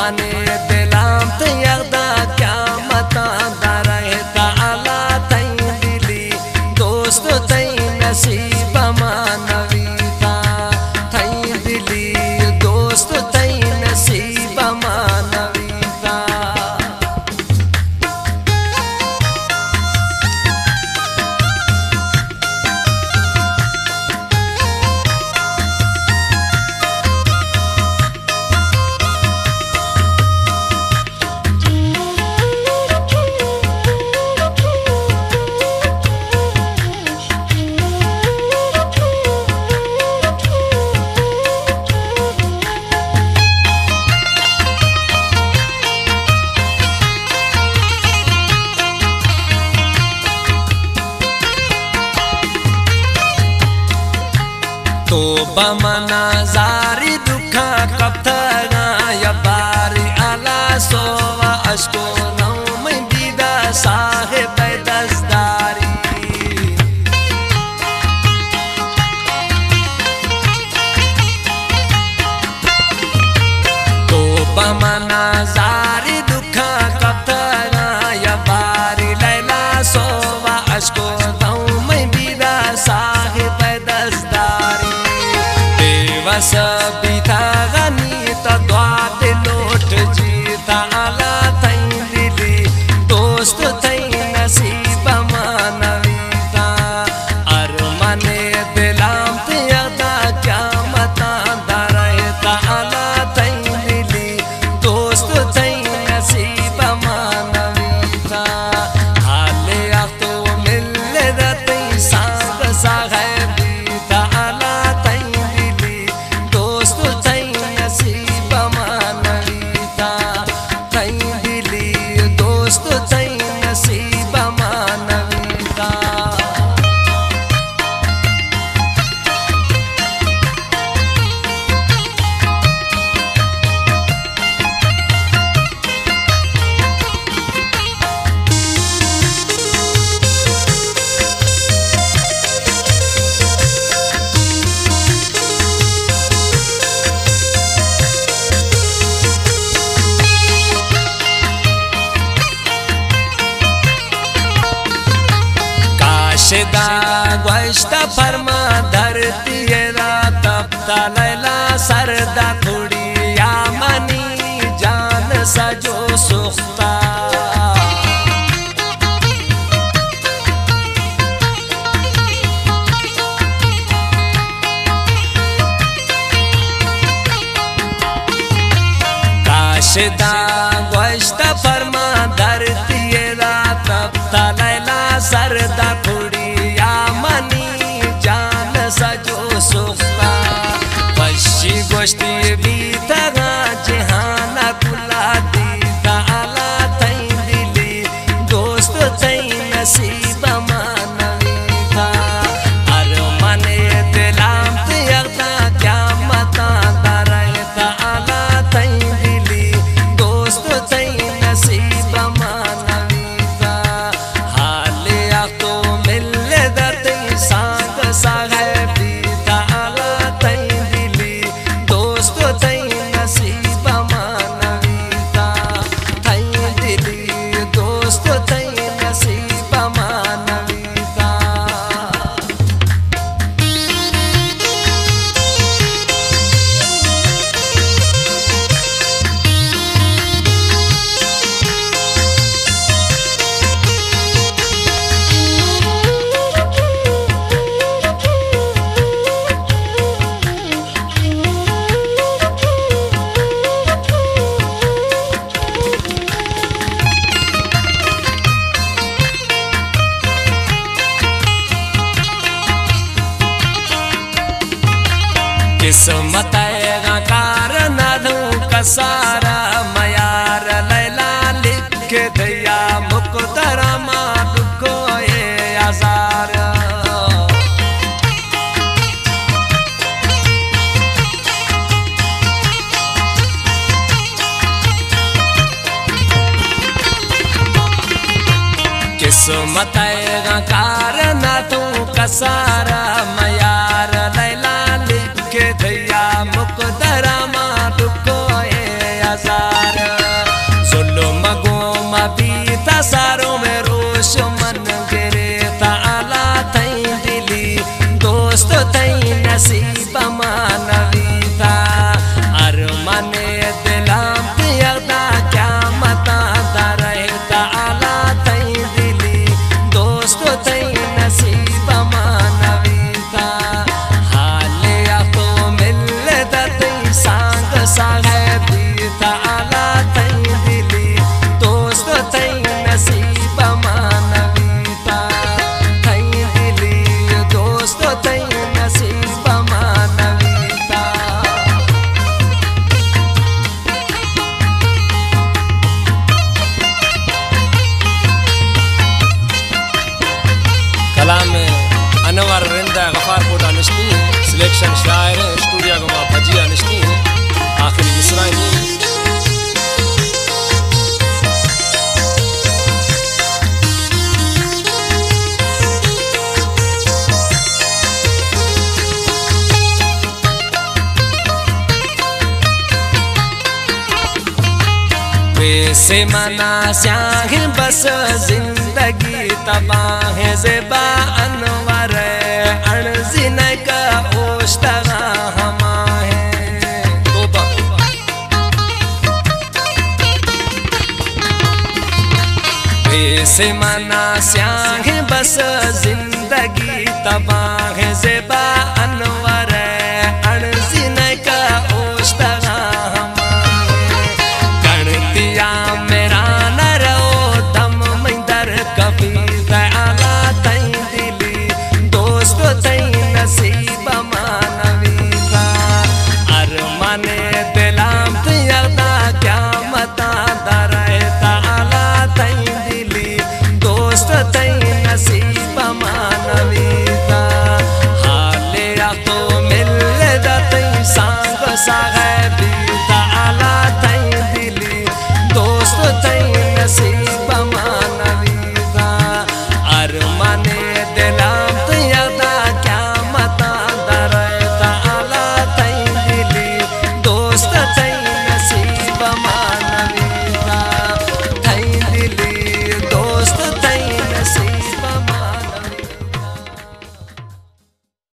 माने दिलाम ते यगदा क्या मता रहता आला तई दिली दोस्त तई नसीब मानवीता तई दिली दोस्त तई नसीब मानवीता। तो बमना जारी दुखा कप्तरा या बारी आला सोवा अश्को नौ में बिदा साहेब दसदारी। तो बमना जारी दुखा कप्तरा या बारी लैला सोवा अश्को नौ में बिदा साहेब दसदारी। सबीता गनी तद्वाद लोट जीता आला तई दिली दोस्त तई नसीब मानवीता। अर मने दिलाम ते यगदा क्या मता रहता आला तई दिली दोस्त तई नसीब मानवीता। हाले तो मिल रते सांग सागे काशिदा ग्वश्ता फरमा धरती तब लैला सरदा थोड़ी या मनी जान सजो सुख्ता। काशिदा ग्वश्ता फरमा धरती तब लैला सरदा थोड़ी या मनी जान सजो सुख्ता। पश्ची गोष्ठी बीता जहाना कुला दीदा आला तई दिली दोस्त तई नसीब मानवीता। अर मने दिलाम ते यगदा क्या मता रहता आला तई दिली दोस्त तई नसीब मानवीता। हाले तो मिल दते सांग सागे बीता आला तई दिली दोस्त तई नसीब मानवीता। तई दिली दोस्त तई नसीब मानवीता। किस्मत कारण कसारा मयार लैला लिख दिया मुकदरमा दुखो ये आजार। किस्मत कारण तू कसारा मयार लैला लिख दिया मुकदरमा दुखो ये आजार। से मना स्याह बस जिंदगी तबाह ज़ेबा अनवर अणजिन का ओश्तगा हमा है से मना स्याह बस जिंदगी तबाह ज़ेबा